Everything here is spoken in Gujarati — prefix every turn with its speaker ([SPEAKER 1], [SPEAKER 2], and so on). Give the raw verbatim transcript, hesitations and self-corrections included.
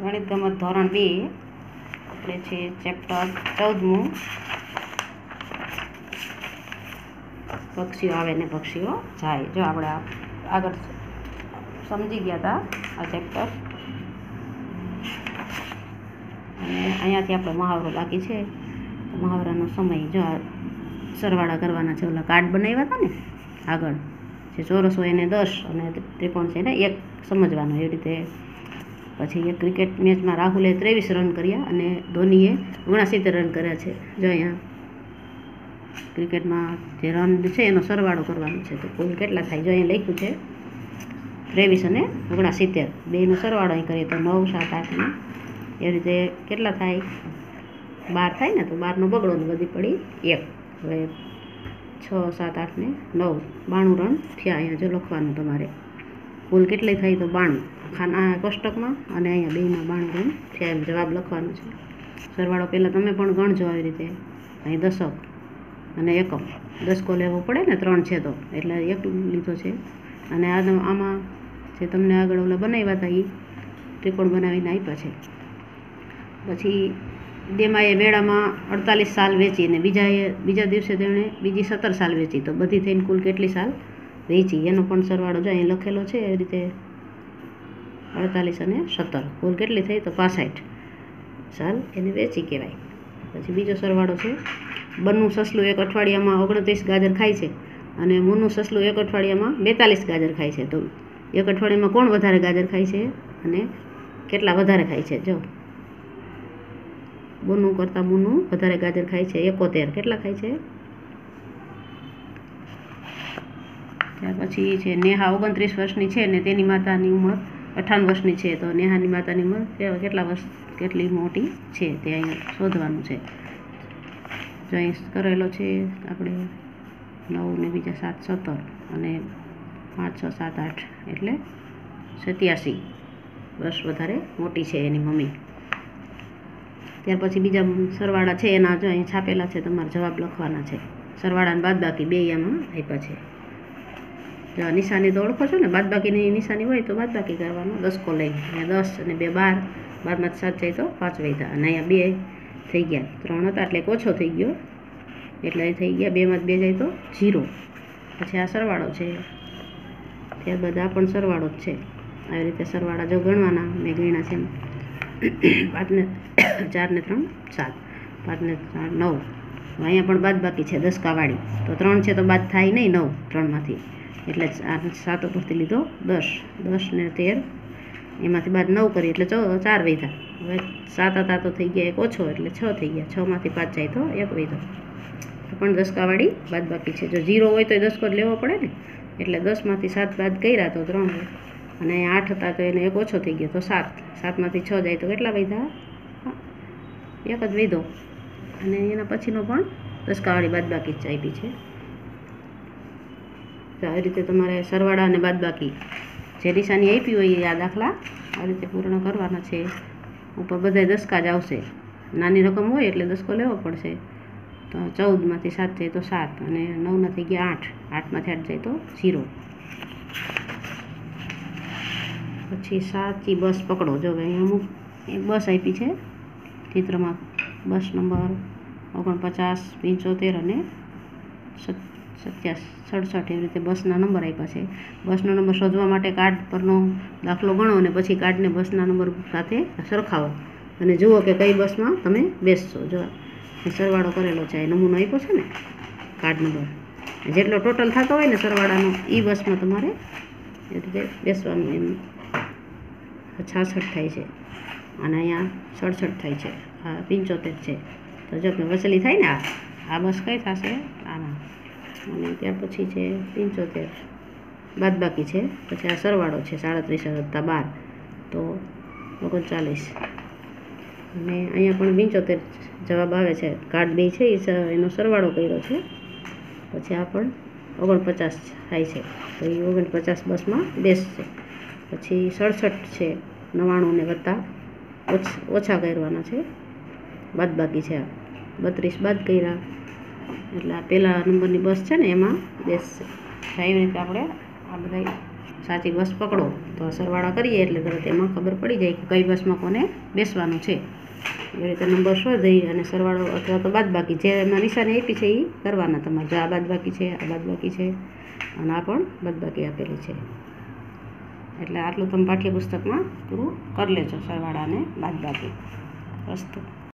[SPEAKER 1] ગણિત ગમત ધોરણ બે આપણે છે ચેપ્ટર ચૌદમું પક્ષીઓ આવે ને પક્ષીઓ જાય। જો આપણે આગળ સમજી ગયા હતા આ ચેપ્ટર, અને અહીંયાથી આપણે મહાવરો બાકી છે। મહાવરાનો સમય જો સરવાળા કરવાના છે, ઓલા કાર્ડ બનાવ્યા હતા ને આગળ, જે ચોરસ હોય એને દસ અને ત્રિકોણ છે એને એક સમજવાનું એવી રીતે। પછી એક ક્રિકેટ મેચમાં રાહુલે ત્રેવીસ રન કર્યા અને ધોનીએ ઓગણસિત્તેર રન કર્યા છે। જો અહીંયા ક્રિકેટમાં જે રન છે એનો સરવાળો કરવાનો છે, તો કુલ કેટલા થાય? જો અહીંયા લખ્યું છે ત્રેવીસ અને ઓગણસિત્તેર, બેનો સરવાળો અહીં કરીએ તો નવ સાત આઠ ને એવી રીતે કેટલા થાય? બાર થાય ને, તો બારનો બગડો ને બધી પડી એક। હવે છ સાત આઠ ને નવ, બાણું રન થયા। અહીંયા જો લખવાનું તમારે કુલ કેટલી થાય તો બાણું, ખાના કોષ્ટકમાં અને અહીંયા બેમાં બાણું રન થયા એમ જવાબ લખવાનો છે। સરવાળો પહેલાં તમે પણ ગણજો આવી રીતે। અહીં દશક અને એકમ, દસકો લેવો પડે ને, ત્રણ છે તો એટલે એક લીધો છે। અને આ આમાં જે તમને આગળ ઓલા બનાવ્યા હતા એ ત્રિકોણ બનાવીને આપ્યા છે। પછી દેમાએ મેળામાં અડતાલીસ સાલ વેચી અને બીજાએ બીજા દિવસે તેમણે બીજી સત્તર સાલ વેચી, તો બધી થઈને કુલ કેટલી સાલ વેચી એનો પણ સરવાળો જો અહીં લખેલો છે એવી રીતે। અડતાલીસ અને સત્તર કુલ કેટલી થઈ? તો પાસઠ સાલ એને વેચી કહેવાય। પછી બીજો સરવાળો છે, બન્નું સસલું એક અઠવાડિયામાં ઓગણત્રીસ ગાજર ખાય છે અને મુન્નું સસલું એક અઠવાડિયામાં બેતાલીસ ગાજર ખાય છે, તો એક અઠવાડિયામાં કોણ વધારે ગાજર ખાય છે અને કેટલા વધારે ખાય છે? જો બન્નું કરતાં મુન્નું વધારે ગાજર ખાય છે, એકોતેર કેટલા ખાય છે? ત્યાર પછી છે નેહા ઓગણત્રીસ વર્ષની છે ને તેની માતાની ઉંમર અઠ્ઠાવન વર્ષની છે, તો નેહાની માતાની ઉંમર કેટલા વર્ષ કેટલી મોટી છે તે અહીંયા શોધવાનું છે। જો અહીં કરેલો છે આપણે નવ ને બીજા સાત સત્તર અને પાંચ છ સાત આઠ એટલે સત્યાસી વર્ષ વધારે મોટી છે એની મમ્મી। ત્યાર પછી બીજા સરવાળા છે એના જો અહીં છાપેલા છે, તમારે જવાબ લખવાના છે। સરવાળા અને બાદબાકી બે આમાં આપ્યા છે। જો નિશાની તો ઓળખો છો ને, બાદબાકીની નિશાની હોય તો બાદબાકી કરવાનું, દસકો લઈ અહીંયા દસ અને બે બાર, બારમાંથી સાત જાય તો પાંચ વધ્યા અને અહીંયા બે થઈ ગયા, ત્રણ હતા એટલે એક ઓછો થઈ ગયો એટલે થઈ ગયા, બેમાંથી બે જાય તો જીરો। પછી આ સરવાળો છે, ત્યારબાદ આ પણ સરવાળો જ છે। આવી રીતે સરવાળા જો ગણવાના, મેં ગણ્યા છે પાંચને ચાર ને ત્રણ સાત, પાંચ ને ચાર નવ, અહીંયા પણ બાદબાકી છે દસકાવાળી, તો ત્રણ છે તો બાદ થાય નહીં નવ ત્રણમાંથી, એટલે સાત ઉપરથી લીધો દસ, દસ ને તેર એમાંથી બાદ નવ કરી એટલે ચાર વધ્યા। હવે સાત હતા તો થઈ ગયા એક ઓછો એટલે છ થઈ ગયા, છમાંથી પાંચ જાય તો એક વધ્યો, પણ દસકાવાળી બાદબાકી છે। જો જીરો હોય તો એ દસકો જ લેવો પડે ને, એટલે દસમાંથી સાત બાદ કર્યા તો ત્રણ, અને અહીંયા આઠ હતા તો એને એક ઓછો થઈ ગયો તો સાત, સાતમાંથી છ જાય તો કેટલા વધ્યા? એક જ વધ્યો, અને એના પછીનો પણ દસકાવાળી બાદબાકી જ આપી છે। તો આવી રીતે તમારે સરવાળા અને બાદબાકી જે નિશાની આપી હોય એ આ દાખલા આ રીતે પૂર્ણ કરવાના છે। ઉપર બધા દસકા જ આવશે, નાની રકમ હોય એટલે દસકો લેવો પડશે। તો ચૌદમાંથી સાત જાય તો સાત અને નવના થઈ ગયા આઠ, આઠમાંથી આઠ જાય તો ઝીરો। પછી સાચી બસ પકડો, જો અહીંયા અમુક એક બસ આપી છે ચિત્રમાં, બસ નંબર ઓગણપચાસ પંચોતેર અને સત્યાસ સડસઠ એવી રીતે બસના નંબર આપ્યા છે। બસનો નંબર શોધવા માટે કાર્ડ પરનો દાખલો ગણો અને પછી કાર્ડને બસના નંબર સાથે સરખાવો અને જુઓ કે કઈ બસમાં તમે બેસશો। જો સરવાળો કરેલો છે, નમૂનો આપ્યો છે ને કાર્ડ નંબર, જેટલો ટોટલ થતો હોય ને સરવાળાનો એ બસમાં તમારે એ રીતે બેસવાનું। એમ છાસઠ થાય છે અને અહીંયા સડસઠ થાય છે, આ પંચોતેર છે, તો જો કે વસેલી થાય ને આ આ બસ કઈ થશે? આના, અને ત્યાર પછી છે પંચોતેર બાદબાકી છે, પછી આ સરવાળો છે સાડત્રીસ વત્તા બાર તો ઓગણચાલીસ, અને અહીંયા પણ પંચોતેર જવાબ આવે છે, કાર્ડ બે છે એ એનો સરવાળો કર્યો છે। પછી આ પણ ઓગણપચાસ થાય છે, તો એ ઓગણપચાસ બસમાં બેસશે। પછી સડસઠ છે, નવ્વાણું ને વત્તા ઓછા કરવાના છે, બાદબાકી છે, આ બત્રીસ બાદ કર્યા એટલે આ પહેલા નંબરની બસ છે ને એમાં બેસશે। એવી રીતે આપણે આ બધા સાચી બસ પકડો તો સરવાળા કરીએ એટલે તરત એમાં ખબર પડી જાય કે કઈ બસમાં કોને બેસવાનું છે. એ રીતે નંબર શોધી અને સરવાળો અથવા તો બાદબાકી જે એમાં નિશાની આપી છે એ કરવાના તમારે. જો આ બાદબાકી છે, આ બાદબાકી છે અને આ પણ બાદબાકી આપેલી છે. એટલે આટલું તમે પાઠ્યપુસ્તકમાં પૂરું કરી લેજો સરવાળા અને બાદબાકી. અસ્તુ.